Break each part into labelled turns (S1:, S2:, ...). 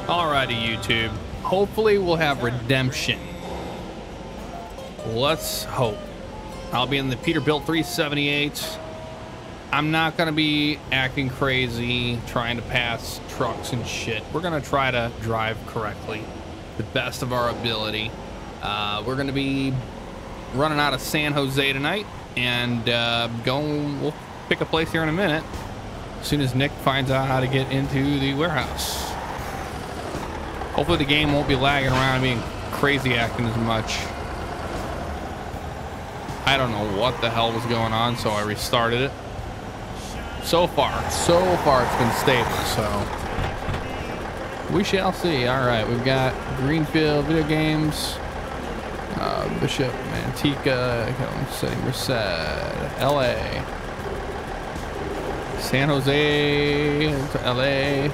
S1: Alrighty, YouTube. Hopefully we'll have redemption. Let's hope. I'll be in the Peterbilt 378. I'm not going to be acting crazy, trying to pass trucks and shit. We're going to try to drive correctly, the best of our ability. We're going to be running out of San Jose tonight, and we'll pick a place here in a minute as soon as Nick finds out how to get into the warehouse. Hopefully the game won't be lagging around and being crazy acting as much. I don't know what the hell was going on, so I restarted it. So far it's been stable, so we shall see. All right, we've got Greenfield Video Games, Bishop, Manteca, Setting Merced, LA, San Jose to LA.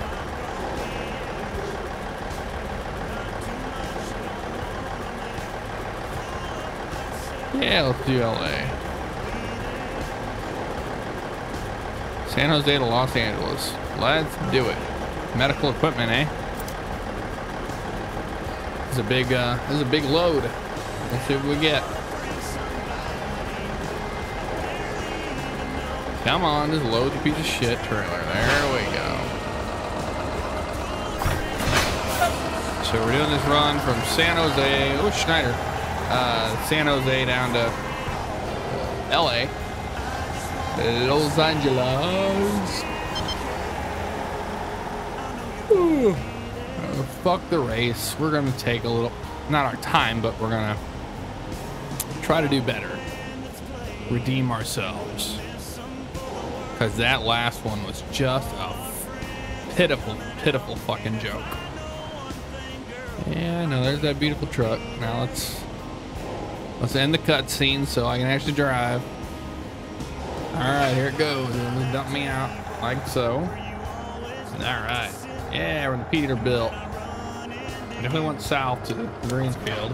S1: Yeah, let's do LA. San Jose to Los Angeles. Let's do it. Medical equipment, eh? This is a big load. Let's see what we get. Come on, just load the piece of shit trailer. There we go. So we're doing this run from San Jose. Oh, Schneider. San Jose down to LA. Los Angeles. Fuck the race. We're gonna take a little, not our time, but we're gonna try to do better. Redeem ourselves. Because that last one was just a pitiful fucking joke. Yeah, I know, there's that beautiful truck. Now let's end the cutscene so I can actually drive. Alright, here it goes. It'll dump me out like so. Alright. Yeah, we're in the Peterbilt. Definitely went south to Greenfield.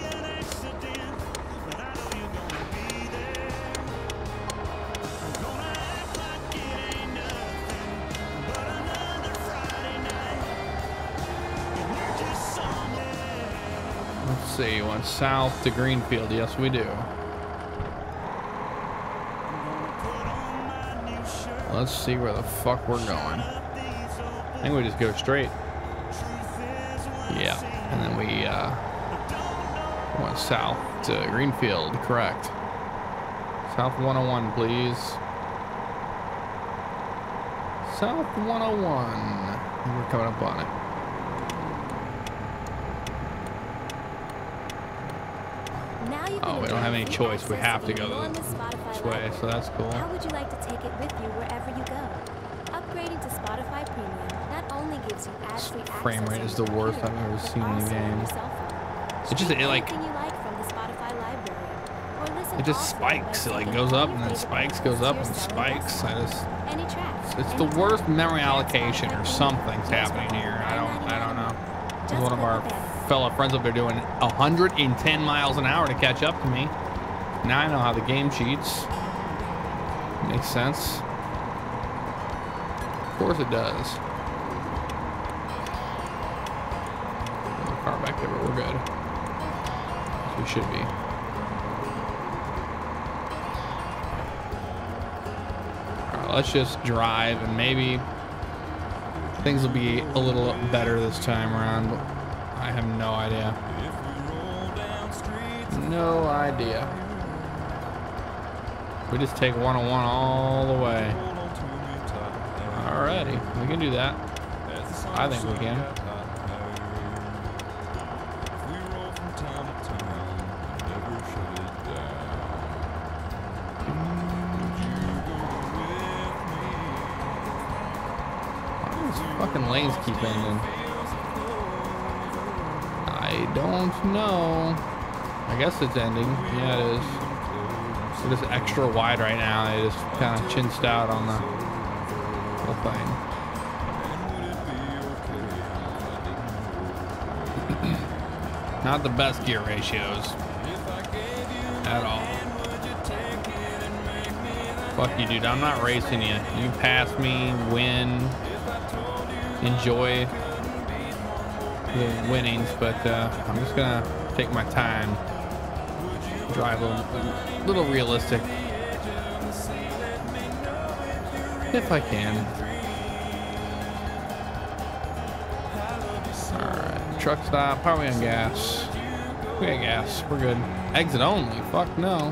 S1: Let's see, went south to Greenfield. Yes, we do. Let's see where the fuck we're going. I think we just go straight. Yeah, and then we went south to Greenfield, correct. South 101, please. South 101. We're coming up on it. Oh, we don't have any choice. We have to go this way, so that's cool.
S2: How would you like to take it with you wherever you go? Upgrading to Spotify Premium not only gives you ad-free access.
S1: Frame rate is the worst I've ever seen in the game. It just spikes. It like goes up and then spikes, goes up and spikes. It's the worst memory allocation or something's happening here. I don't know. One of our fellow friends up there doing 110 miles an hour to catch up to me. Now I know how the game cheats. Makes sense. Of course it does. Another car back there, but we're good. We should be. Alright, let's just drive and maybe things will be a little better this time around. But I have no idea. No idea. We just take 101 all the way. Alrighty, we can do that. I think we can. Why do these fucking lanes keep ending? I don't know. I guess it's ending. Yeah, it is. We're just extra wide right now. They just kind of chinched out on the whole thing. Not the best gear ratios at all. Fuck you, dude. I'm not racing you. You pass me, win, enjoy the winnings, but I'm just gonna take my time, drive a little realistic if I can. All right, truck stop. How are we on gas? We got gas. We're good. Exit only. Fuck no.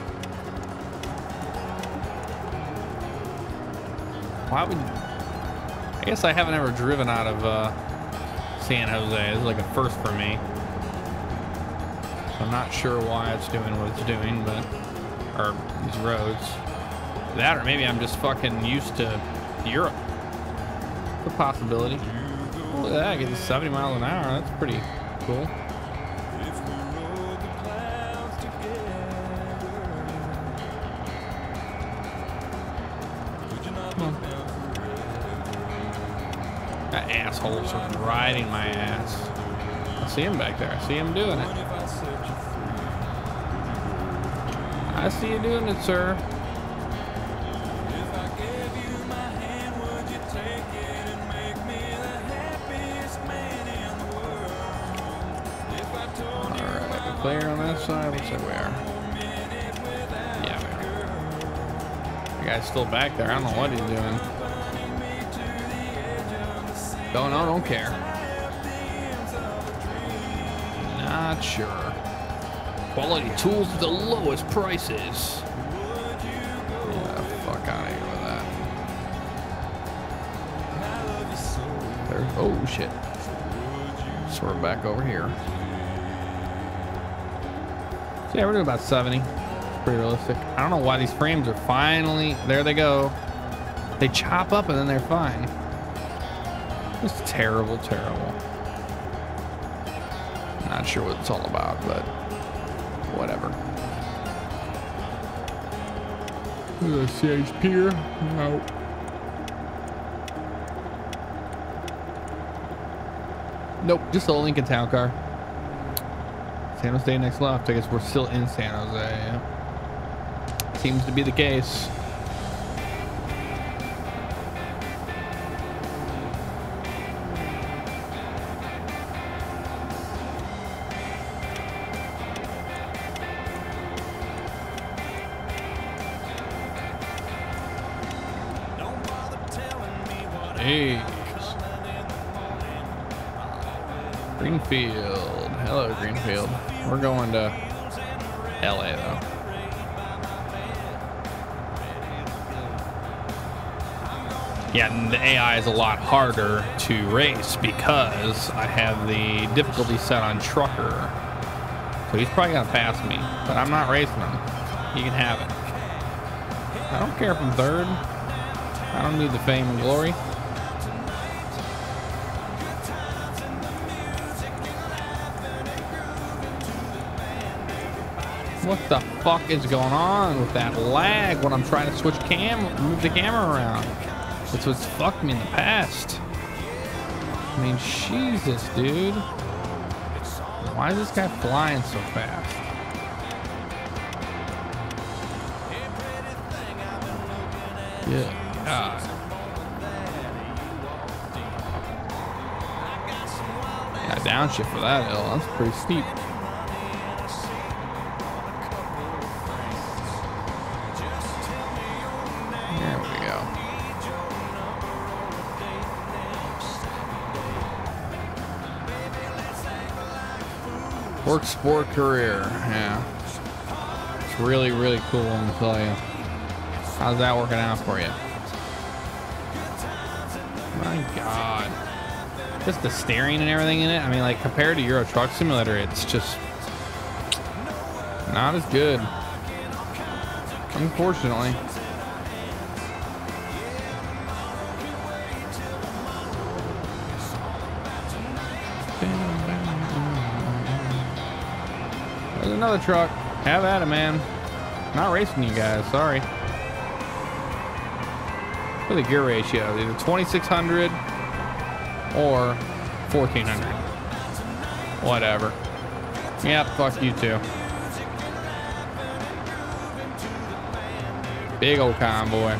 S1: Why would? I guess I haven't ever driven out of San Jose. This is like a first for me. So I'm not sure why it's doing what it's doing, but or these roads. That or maybe I'm just fucking used to Europe. It's a possibility. Look at that, I get to 70 miles an hour. That's pretty cool. That asshole's riding my ass. I see him back there. I see him doing it. I see you doing it, sir. Alright, clear on that side. Looks like we are. Yeah, we are. The guy's still back there. I don't know what he's doing. Don't care. Not sure. Quality tools at the lowest prices. Yeah, fuck out of here with that. There, oh shit. So we're back over here. So yeah, we're doing about 70. Pretty realistic. I don't know why these frames are finally, there they go. They chop up and then they're fine. It's terrible, terrible. Not sure what it's all about, but whatever. The CH Pier. No. Nope, just a Lincoln Town Car. San Jose next left. I guess we're still in San Jose. Yeah. Seems to be the case. Hey. Greenfield. Hello, Greenfield. We're going to LA though. Yeah, and the AI is a lot harder to race because I have the difficulty set on trucker. So he's probably gonna pass me, but I'm not racing him. He can have it. I don't care if I'm third. I don't need the fame and glory. What the fuck is going on with that lag when I'm trying to switch move the camera around? It's what's fucked me in the past. I mean, Jesus, dude. Why is this guy flying so fast? Yeah. God. Yeah, downshift for that hill. That's pretty steep. There we go. Work sport career. Yeah. It's really, really cool, I'm gonna tell you. How's that working out for you? My God. Just the steering and everything in it. I mean, like, compared to Euro Truck Simulator, it's just not as good. Unfortunately. There's another truck. Have at it, man. Not racing you guys. Sorry. Look at the gear ratio. Either 2600 or 1400. Whatever. Yep, fuck you too. Big old convoy.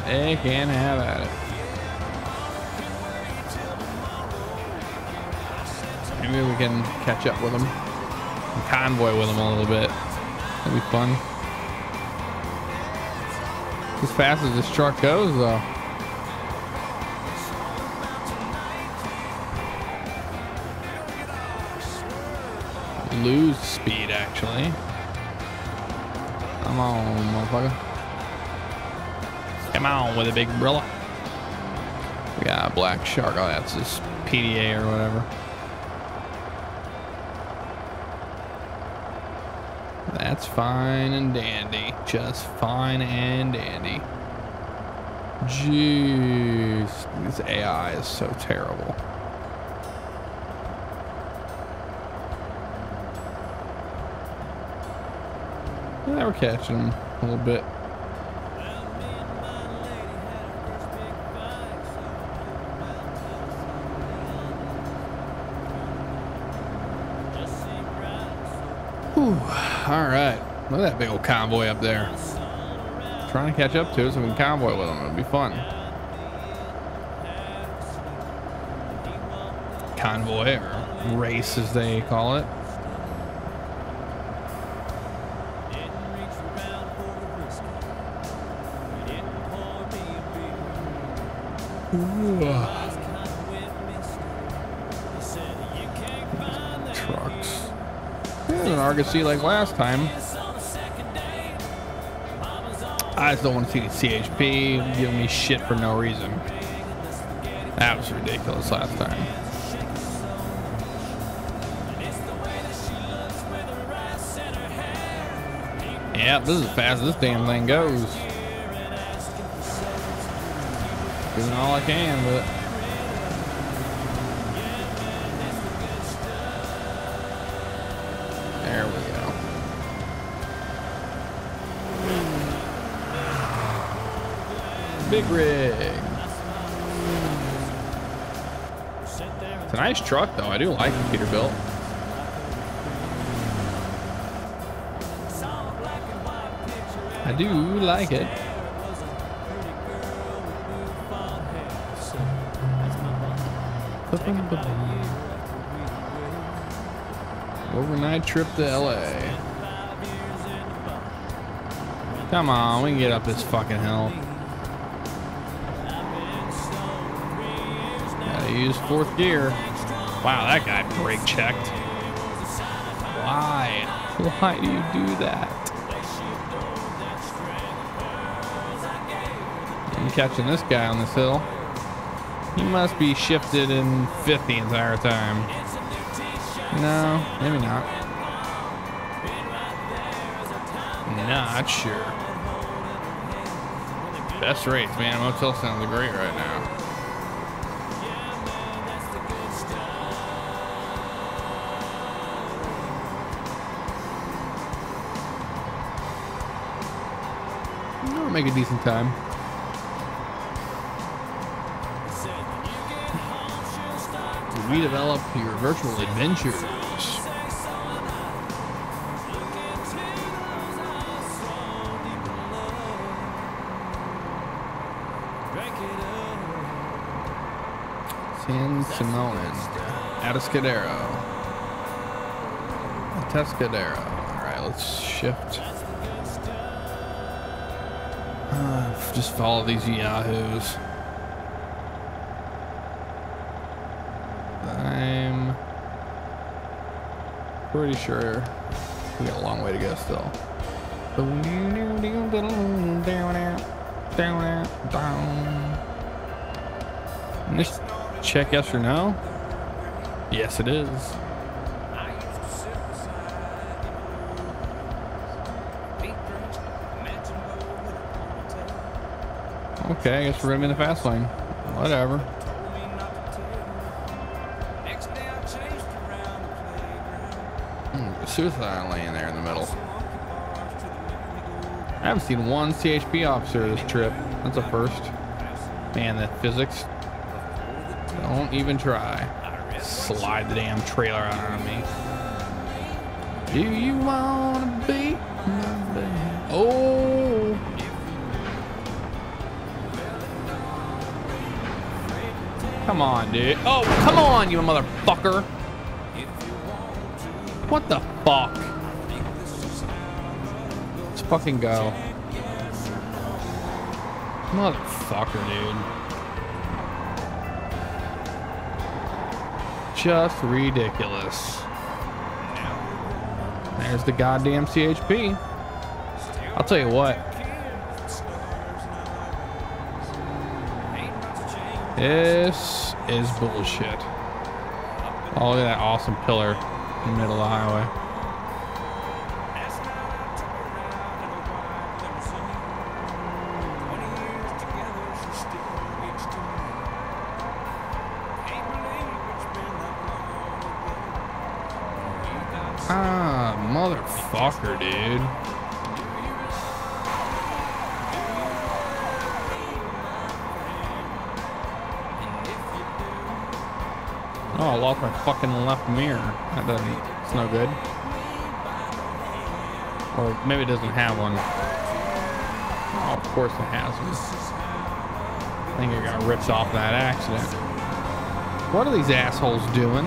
S1: They can have at it. Maybe we can catch up with them. And convoy with them a little bit. That'd be fun. As fast as this truck goes, though. Lose speed, actually. Come on, motherfucker. Come on with a big umbrella. We got a black shark. Oh, that's this PDA or whatever. That's fine and dandy. Just fine and dandy. Jeez. This AI is so terrible. Yeah, we're catching them a little bit. Whew. All right. Look at that big old convoy up there. Trying to catch up to it so we can convoy with them. It'll be fun. Convoy or race as they call it. Trucks. There's an Argosy like last time. I just don't want to see the CHP giving me shit for no reason. That was ridiculous last time. Yep, this is as fast as this damn thing goes. Doing all I can, but there we go. Big rig. It's a nice truck, though. I do like the Peterbilt. I do like it. Overnight trip to LA. Come on, we can get up this fucking hill. Gotta use fourth gear. Wow, that guy brake checked. Why? Why do you do that? I'm catching this guy on this hill. He must be shifted in fifth the entire time. No, maybe not. Not sure. Best rates, man. Motel sounds great right now. I'll make a decent time. Redevelop your virtual adventures. San Simon, Atascadero, Atascadero. All right, let's shift. Just follow these yahoos. I'm pretty sure we got a long way to go still. Just check yes or no. Yes, it is. Okay, I guess we're gonna be in the fast lane. Whatever. Suicide lane there in the middle. I haven't seen one CHP officer this trip. That's a first. Man, that physics. Don't even try. Slide the damn trailer out on me. Do you wanna be my baby? Oh. Come on, dude. Oh, come on, you motherfucker. What the fuck? Let's fucking go. Motherfucker, dude. Just ridiculous. There's the goddamn CHP. I'll tell you what. This is bullshit. Oh, look at that awesome pillar in the middle of the highway. Ah, motherfucker, dude. Oh, I lost my fucking left mirror. That doesn't, it's no good. Or maybe it doesn't have one. Oh, of course it has one. I think it got ripped off that accident. What are these assholes doing?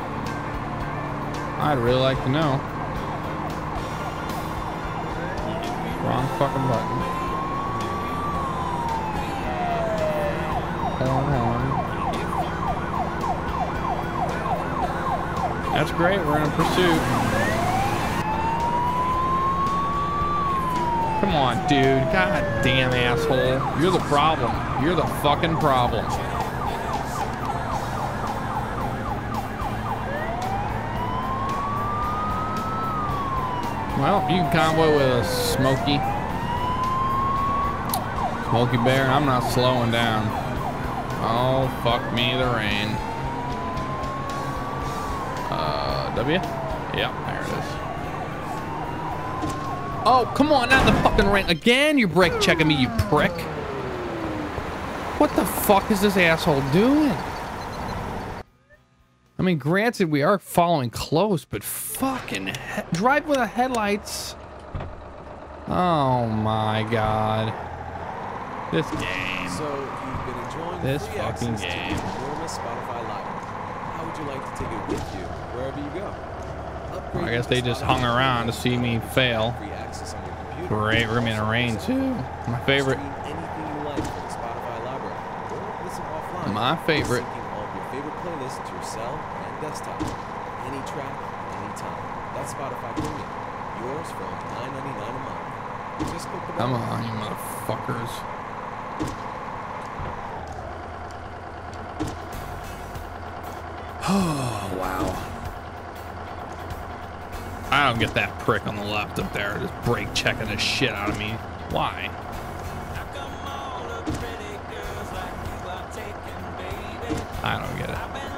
S1: I'd really like to know. Wrong fucking button. Hold on. That's great. We're in a pursuit. Come on, dude. God damn asshole. You're the problem. You're the fucking problem. Well, you can convoy with a Smokey Bear. I'm not slowing down. Oh, fuck me, the rain. W? Yep, there it is. Oh, come on, not the fucking rain. Again, you're brake checking me, you prick. What the fuck is this asshole doing? I mean, granted, we are following close, but fucking drive with the headlights. Oh my god. This game.
S3: So you've been enjoying
S1: this
S3: free
S1: fucking
S3: access
S1: game.
S3: to the enormous Spotify library. How would you like to take it with you wherever you go?
S1: Well, I guess they just hung around to see me fail.
S3: Free access on your computer.
S1: Great, we're in the rain too. My favorite.
S3: Stream anything you like from the Spotify library, or listen offline.
S1: My favorite.
S3: Syncing all of your favorite playlists to your cell and desktop. Any track, anytime. That's Spotify Premium. Yours for only $9.99 a month. Just click the button.
S1: Come on, you motherfuckers. Oh, wow. I don't get that prick on the left up there just brake checking the shit out of me. Why? I don't get it.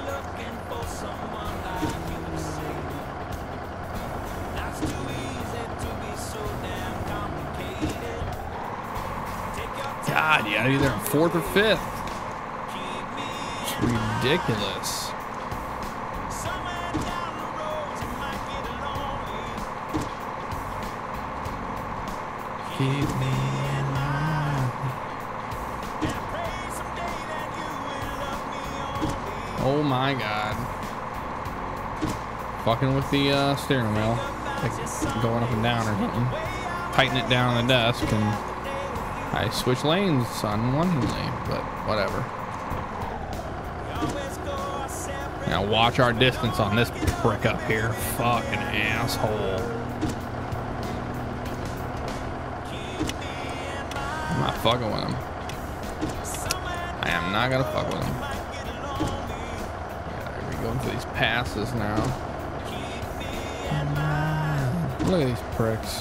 S1: God, you gotta be there in 4th or 5th. It's ridiculous. Keep me in mind. Oh my god. Fucking with the steering wheel. Like going up and down or something. Tighten it down on the desk and I switch lanes unwillingly, but whatever. Now watch our distance on this prick up here. Fucking asshole. I'm not fucking with him. I am not gonna fuck with him. Yeah, we going through these passes now. Look at these pricks.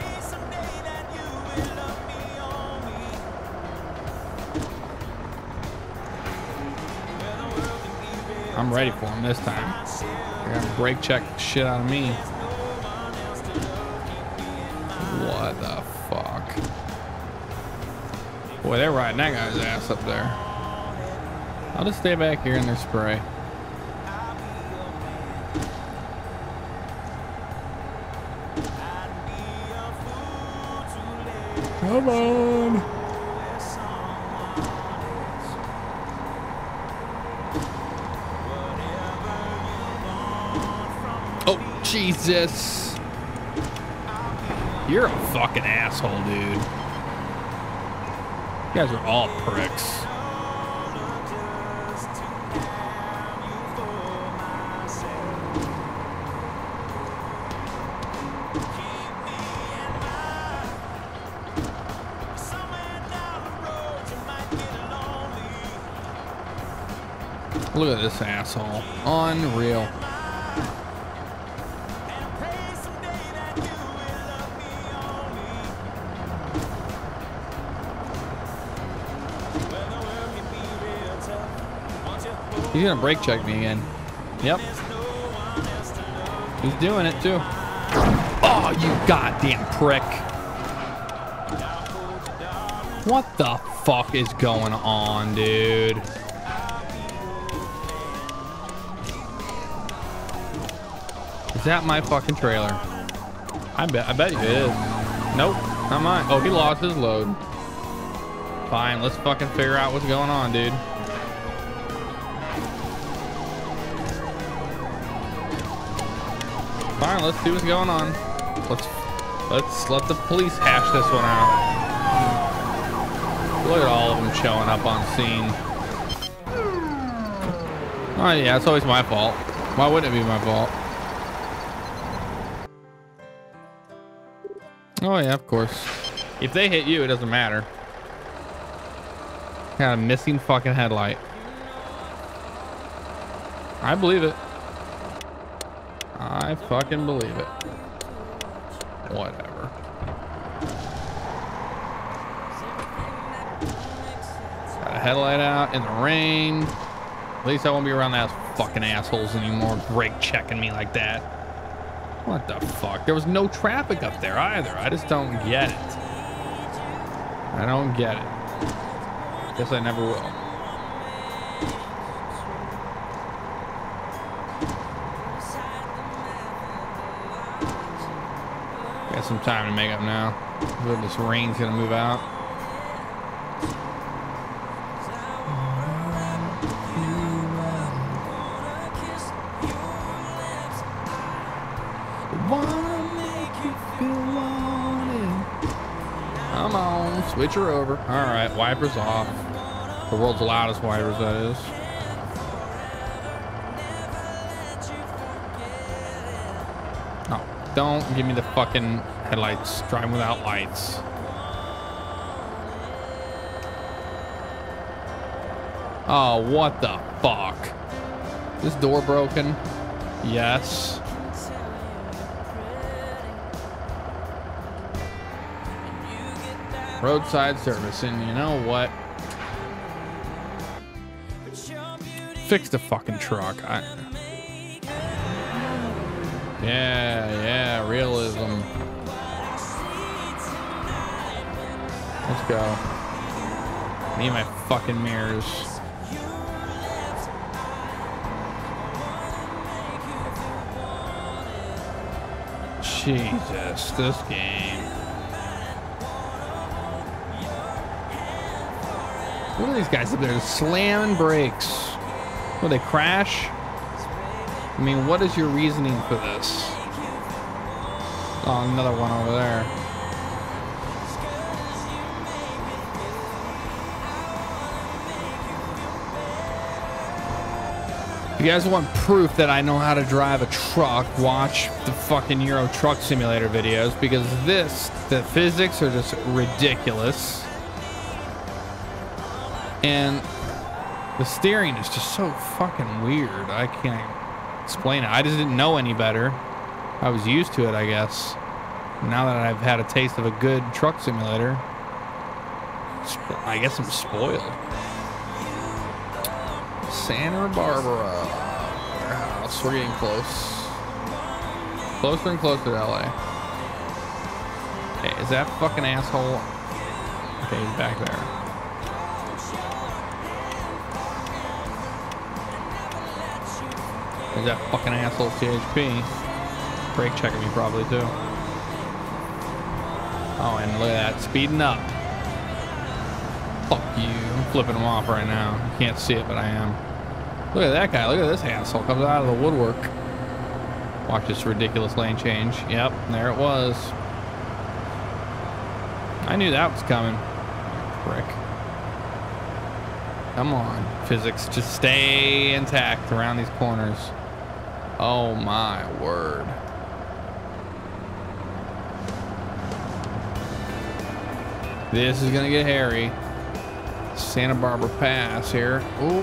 S1: I'm ready for him this time. They're gonna brake check the shit out of me. What the fuck? Boy, they're riding that guy's ass up there. I'll just stay back here in their spray. Come on. Jesus. You're a fucking asshole, dude. You guys are all pricks. Look at this asshole. Unreal. He's gonna brake check me again. Yep. He's doing it too. Oh, you goddamn prick. What the fuck is going on, dude? Is that my fucking trailer? I bet you it is. Nope, not mine. Oh, he lost his load. Fine, let's fucking figure out what's going on, dude. Fine, let's see what's going on. Let's let the police hash this one out. Look at all of them showing up on scene. Oh yeah, it's always my fault. Why wouldn't it be my fault? Oh yeah, of course. If they hit you, it doesn't matter. Got a missing fucking headlight. I believe it. I fucking believe it. Whatever. Got a headlight out in the rain. At least I won't be around those fucking assholes anymore, brake checking me like that. What the fuck? There was no traffic up there either. I just don't get it. I don't get it. Guess I never will. Got some time to make up now. This rain's gonna move out. Come on, switch her over. All right, wipers off. The world's loudest wipers, that is. Oh, don't give me the fucking headlights. Driving without lights. Oh, what the fuck? This door broken? Yes. Roadside service, and you know what? Fix the fucking truck. Yeah, realism. Let's go. Need my fucking mirrors. Jesus, this game. What are these guys up there slamming brakes? Will they crash? I mean, what is your reasoning for this? Oh, another one over there. If you guys want proof that I know how to drive a truck, watch the fucking Euro Truck Simulator videos, because the physics are just ridiculous. And the steering is just so fucking weird. I can't explain it. I just didn't know any better. I was used to it, I guess. Now that I've had a taste of a good truck simulator, I guess I'm spoiled. Santa Barbara warehouse. We're getting close. Closer and closer to LA. Hey, is that fucking asshole? Okay, he's back there. Is that fucking asshole CHP? Brake checking me probably too. Oh, and look at that, speeding up. Fuck you. I'm flipping him off right now. You can't see it, but I am. Look at that guy. Look at this asshole. Comes out of the woodwork. Watch this ridiculous lane change. Yep, there it was. I knew that was coming. Frick. Come on, physics. Just stay intact around these corners. Oh my word. This is gonna get hairy. Santa Barbara Pass here. Oop.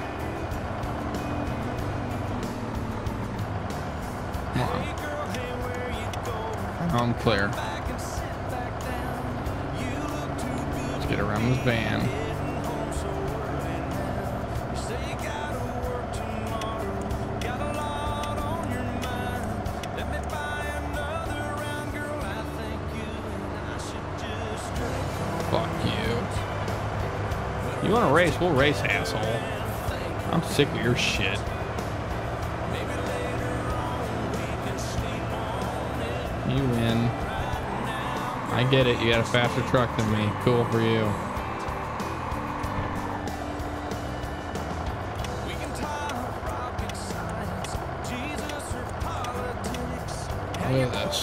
S1: Come on. I'm clear. Let's get around this van. Fuck you. You want to race? We'll race, asshole. I'm sick of your shit. You win. I get it. You got a faster truck than me. Cool for you. Look at this.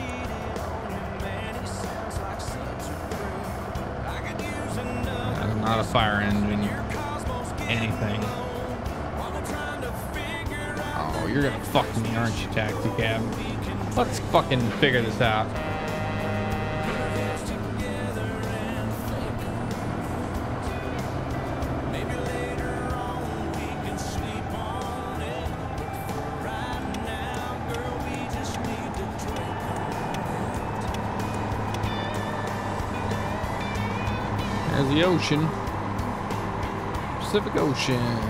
S1: That's not a fire engine. Anything. Oh, you're gonna fuck me, aren't you, taxi cab? Let's fucking figure this out. There's the ocean. Pacific Ocean.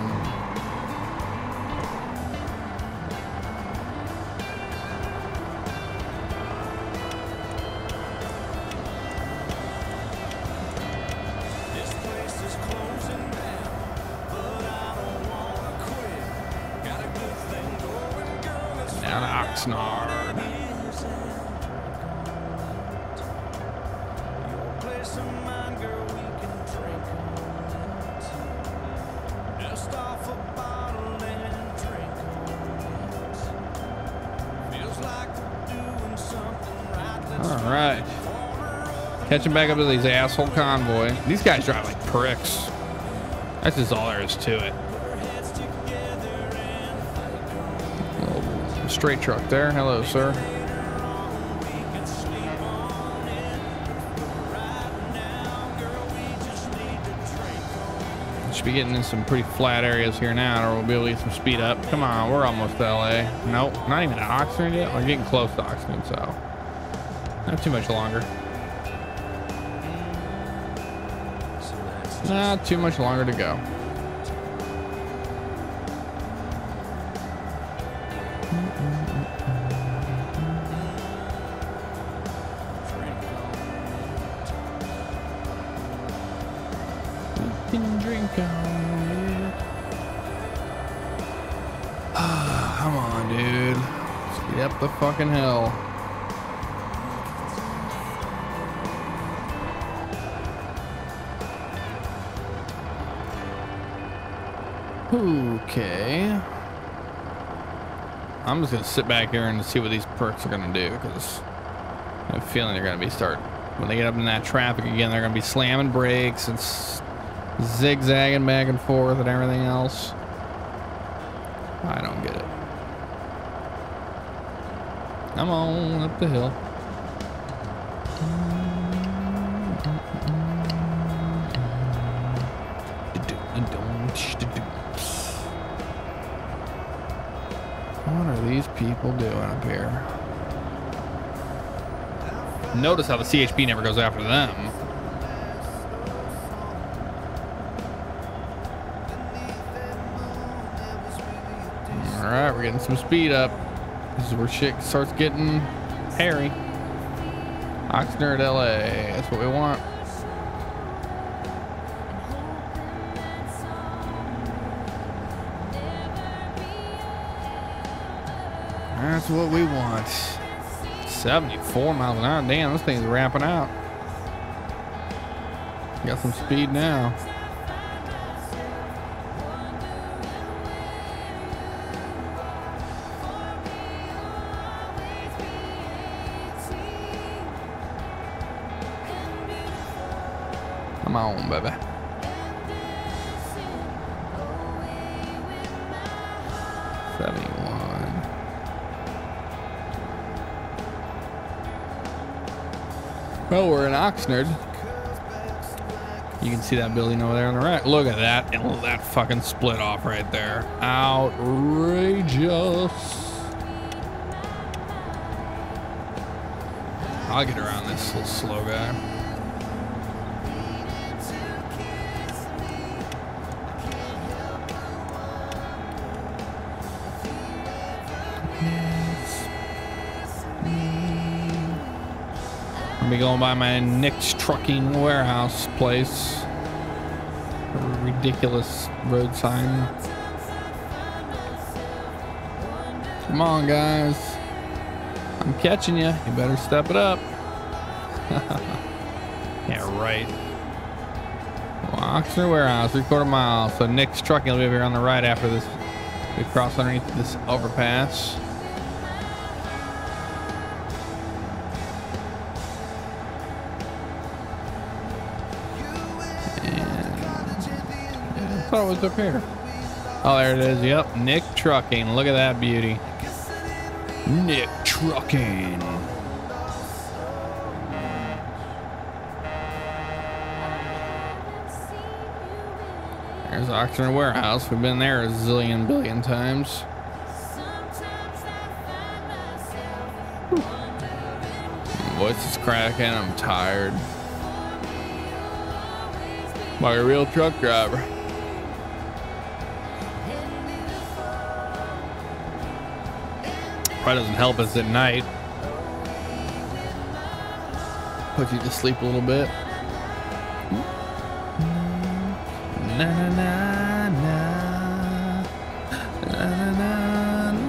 S1: Down to Oxnard. All right. Catching back up to these asshole convoy. These guys drive like pricks. That's just all there is to it. Oh, straight truck there. Hello, sir. Should be getting in some pretty flat areas here now, or we'll be able to get some speed up. Come on, we're almost to LA. Nope, not even to Oxnard yet. We're getting close to Oxnard, so not too much longer. Not too much longer to go. Drink on it. Come on, dude. Speed up the fucking hill. Okay. I'm just gonna sit back here and see what these perks are gonna do, because I have a feeling they're gonna be when they get up in that traffic again, they're gonna be slamming brakes and zigzagging back and forth and everything else. I don't get it. Come on up the hill. What are these people doing up here? Notice how the CHP never goes after them. All right, we're getting some speed up. This is where shit starts getting hairy. Oxnard, LA. That's what we want. That's what we want. 74 miles an hour. Damn, this thing's ramping out. Got some speed now. Come on, baby. Well, we're in Oxnard. You can see that building over there on the right. Look at that. Oh, that fucking split off right there. Outrageous. I'll get around this little slow guy. I'll be going by my Nick's Trucking Warehouse place. A ridiculous road sign. Come on, guys. I'm catching you. You better step it up. Yeah, right. Well, Oxnard Warehouse, 3/4 mile. So Nick's Trucking will be over here on the right after this. We cross underneath this overpass. I thought it was up here. Oh, there it is. Yep, Nick Trucking. Look at that beauty. Nick Trucking. There's Oxnard Warehouse. We've been there a zillion billion times. Voice is cracking. I'm tired. Like a real truck driver. Probably doesn't help us at night. Put you to sleep a little bit. Na na na na. Na na na na.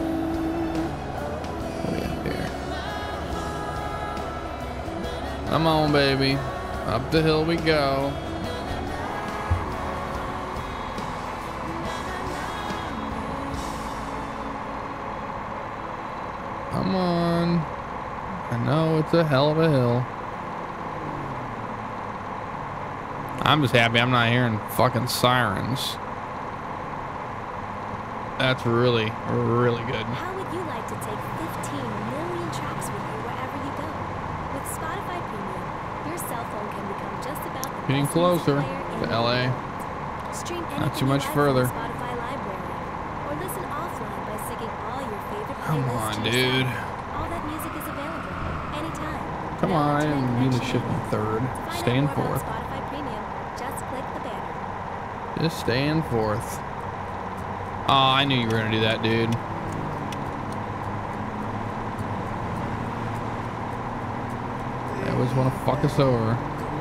S1: What do we got here? Come on, baby. Up the hill we go. Come on. I know it's a hell of a hill. I'm just happy I'm not hearing fucking sirens. That's really, really good.
S2: How would you like to take 15 million tracks with you wherever you go? With Spotify Premium, your cell phone can become just about the
S1: Getting
S2: best
S1: closer
S2: music player in
S1: to
S2: the
S1: LA.
S2: world. Stream
S1: Not
S2: anything
S1: too much
S2: you like
S1: further.
S2: from the Spotify library, or listen offline by syncing all your favorite
S1: Come
S2: playlists
S1: on,
S2: to your
S1: dude.
S2: cell. All that music is available anytime.
S1: Come
S2: No
S1: on, I
S2: internet
S1: didn't mean to
S2: connection
S1: shift in
S2: needed.
S1: third.
S2: To find
S1: Stay in
S2: out more about
S1: fourth.
S2: Spotify Premium, just click the banner.
S1: Just stay in fourth. Oh, I knew you were gonna do that, dude. They always want to fuck us over.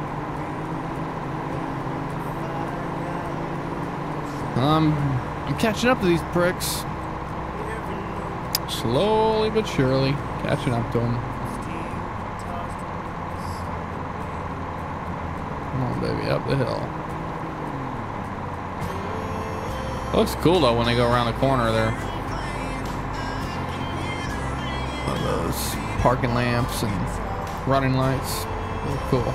S1: I'm catching up to these pricks. Slowly but surely, catching up to them. Come on, baby, up the hill. Looks cool though when they go around the corner there. One of those parking lamps and running lights. Look cool.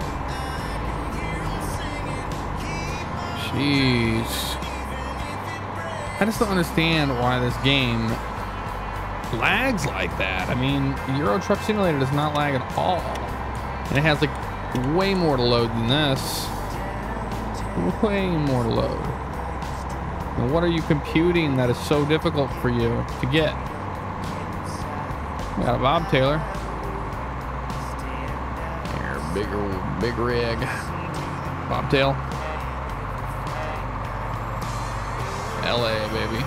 S1: Jeez. I just don't understand why this game lags like that. I mean, Euro Truck Simulator does not lag at all. And it has like way more to load than this. Way more to load. And what are you computing that is so difficult for you to get? We got a bobtail. Here, big rig. Bobtail. LA, baby.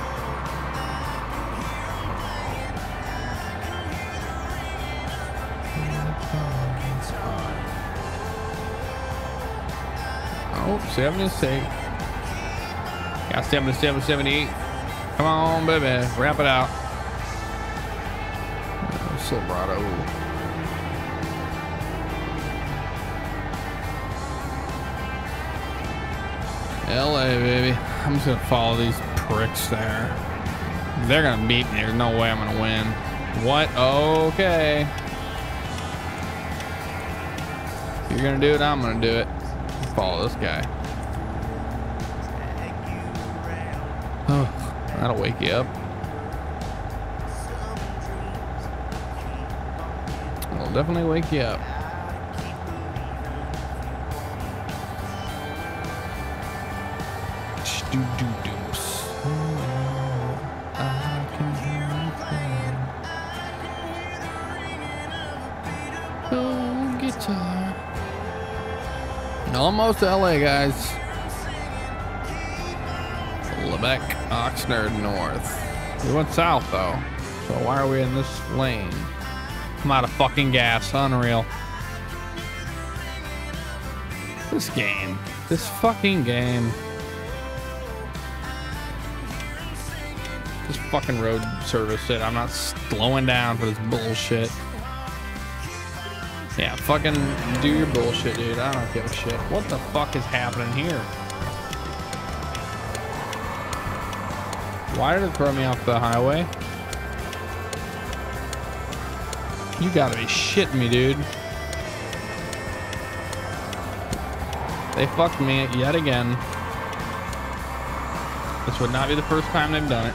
S1: Oh, 76. Got 77, 78. Come on, baby. Wrap it out. Silverado. LA, baby. I'm just gonna follow these pricks there. They're gonna beat me. There's no way I'm gonna win. What? Okay. If you're gonna do it, I'm gonna do it. follow this guy. Oh, that'll wake you up. It'll definitely wake you up. Oh, guitar. Almost LA, guys. Lebec, Oxnard North. We went south though, so why are we in this lane? I'm out of fucking gas. Unreal. This game. This fucking game. This fucking road service shit. I'm not slowing down for this bullshit. Yeah, fucking do your bullshit, dude. I don't give a shit. What the fuck is happening here? Why did it throw me off the highway? You gotta be shitting me, dude. They fucked me yet again. This would not be the first time they've done it.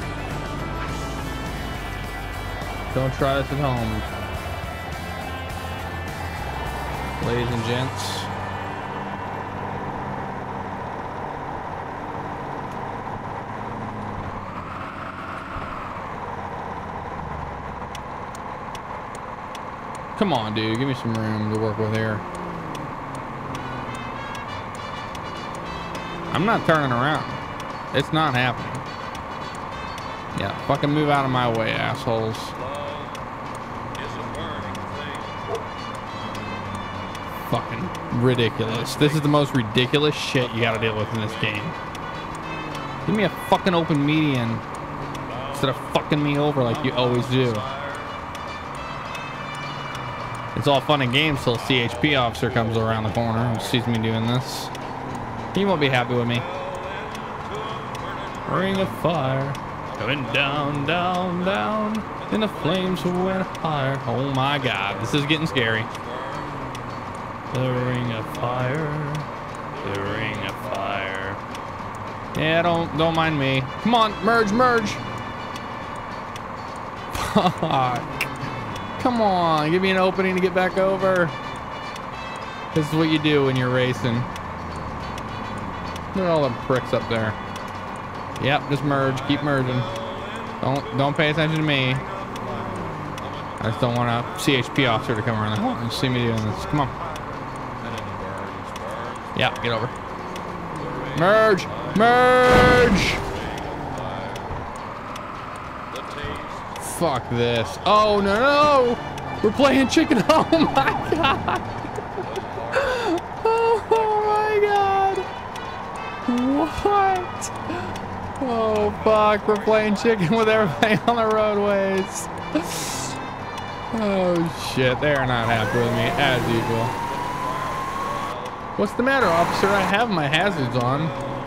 S1: Don't try this at home. Ladies and gents. Come on, dude. Give me some room to work with here. I'm not turning around. It's not happening. Yeah, fucking move out of my way, assholes. Fucking ridiculous. This is the most ridiculous shit you gotta deal with in this game. Give me a fucking open median instead of fucking me over like you always do. It's all fun and games till a CHP officer comes around the corner and sees me doing this. He won't be happy with me. Ring of fire, going down, down, down, and the flames went higher. Oh my God, this is getting scary. The ring of fire, the ring of fire. Yeah, don't mind me. Come on, merge, merge. Fuck. Come on, give me an opening to get back over. This is what you do when you're racing. Look at all them pricks up there. Yep, just merge, keep merging. Don't pay attention to me. I just don't want a CHP officer to come around the corner and see me doing this. Come on. Yeah, get over. Merge! Merge! Fuck this. Oh, no, no! We're playing chicken. Oh, my God. Oh, my God. What? Oh, fuck. We're playing chicken with everything on the roadways. Oh, shit. They're not happy with me, as usual. What's the matter, officer? I have my hazards on.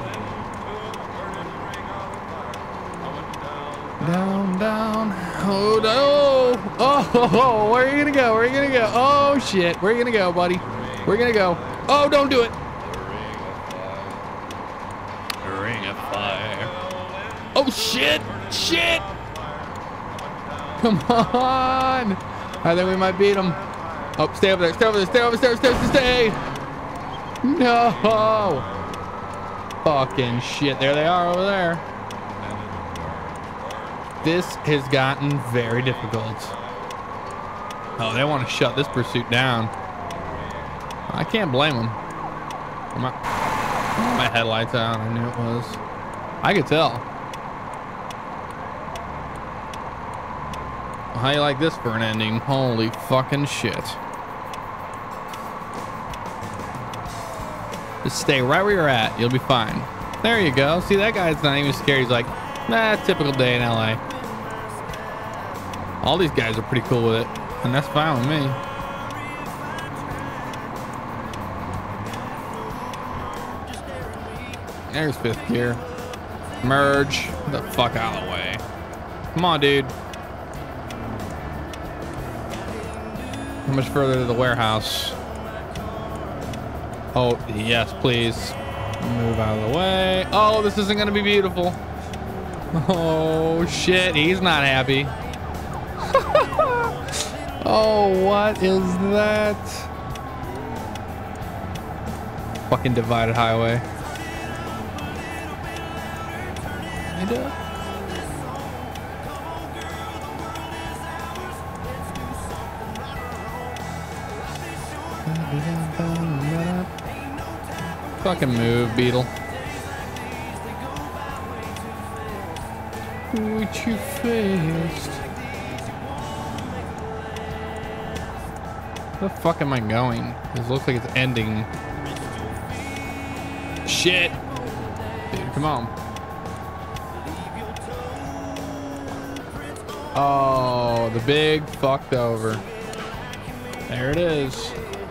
S1: Down, down. Oh, no. Oh, where are you gonna go? Where are you gonna go? Oh, shit. Where are you gonna go, buddy? Where are you gonna go? Oh, don't do it. The ring of fire. Oh, shit. Shit. Come on. I think we might beat him. Oh, stay over there. Stay over there. Stay over there. Stay. No. Fucking shit. There they are over there. This has gotten very difficult. Oh, they want to shut this pursuit down. I can't blame them. My headlights out. I knew it was. I could tell. How you like this for an ending? Holy fucking shit. Just stay right where you're at. You'll be fine. There you go. See, that guy's not even scared. He's like, nah, typical day in LA. All these guys are pretty cool with it, and that's fine with me. There's fifth gear. Merge. Get the fuck out of the way. Come on, dude. How much further to the warehouse? Oh, yes, please. Move out of the way. Oh, this isn't going to be beautiful. Oh, shit. He's not happy. Oh, what is that? Fucking divided highway. Fucking move, Beetle. Way too fast. Where the fuck am I going? It looks like it's ending. Shit. Dude, come on. Oh, the big fucked over. There it is.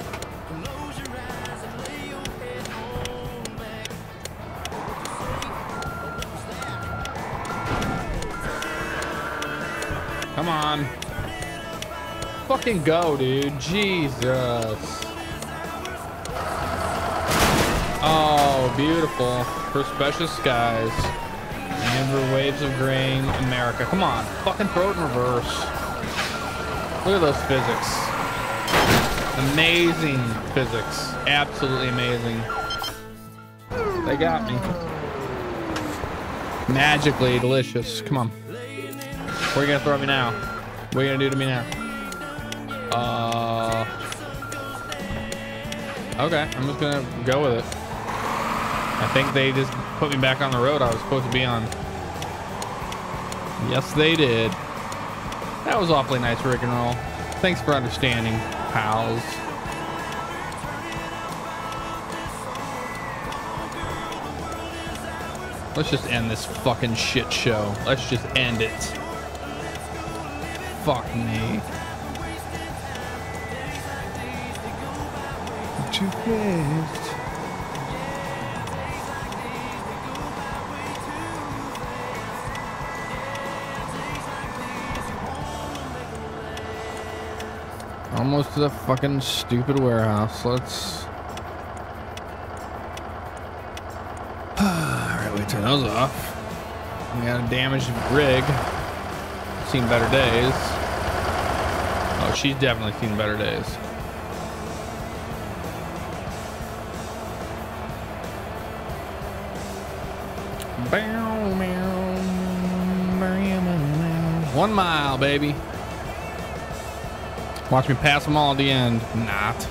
S1: Come on. Fucking go, dude. Jesus. Oh, beautiful. For special skies. Amber waves of grain, America. Come on. Fucking throw it in reverse. Look at those physics. Amazing physics. Absolutely amazing. They got me. Magically delicious. Come on. Where are you gonna throw me now? What are you gonna do to me now? Okay, I'm just gonna go with it. I think they just put me back on the road I was supposed to be on. Yes, they did. That was awfully nice, Rick and Roll. Thanks for understanding, pals. Let's just end this fucking shit show. Let's just end it. Fuck me. Too fast. Almost to the fucking stupid warehouse. Let's. Alright, we turn those off. We got a damaged rig. Seen better days. Oh, she's definitely seen better days. Bow, meow, 1 mile, baby. Watch me pass them all at the end. Not.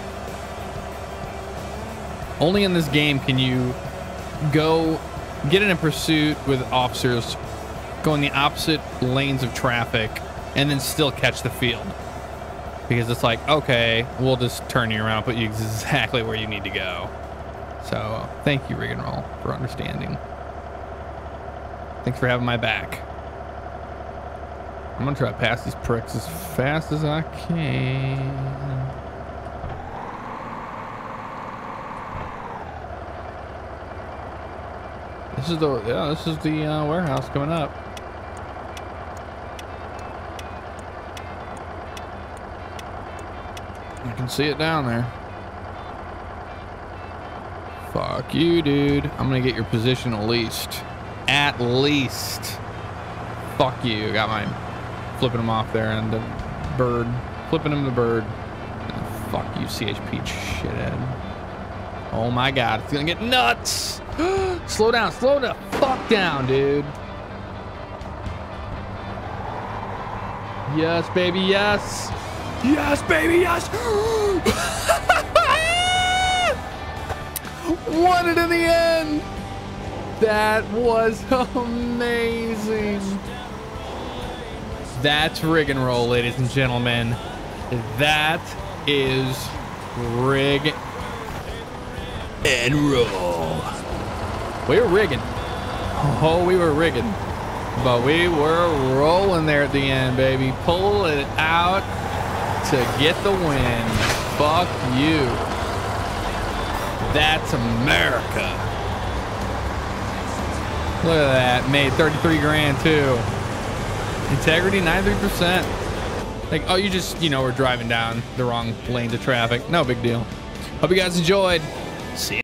S1: Only in this game can you go get in a pursuit with officers, go in the opposite lanes of traffic, and then still catch the field. Because it's like, okay, we'll just turn you around, put you exactly where you need to go. So thank you, Rig and Roll, for understanding. Thanks for having my back. I'm gonna try to pass these pricks as fast as I can. This is the warehouse coming up. You can see it down there. Fuck you, dude. I'm gonna get your position at least. At least. Fuck you. Got mine. Flipping him off there and the bird. Flipping him the bird. Oh, fuck you, CHP shithead. Oh my god, it's gonna get nuts. Slow down, slow the fuck down, dude. Yes, baby, yes. Yes, baby, yes. Won it in the end. That was amazing. That's Rig and Roll, ladies and gentlemen. That is Rig and Roll. We were rigging. Oh, we were rigging. But we were rolling there at the end, baby. Pull it out to get the win. Fuck you. That's America. Look at that. Made 33 grand too. Integrity 93%. Like, oh, you know, we're driving down the wrong lanes of traffic. No big deal. Hope you guys enjoyed. See ya.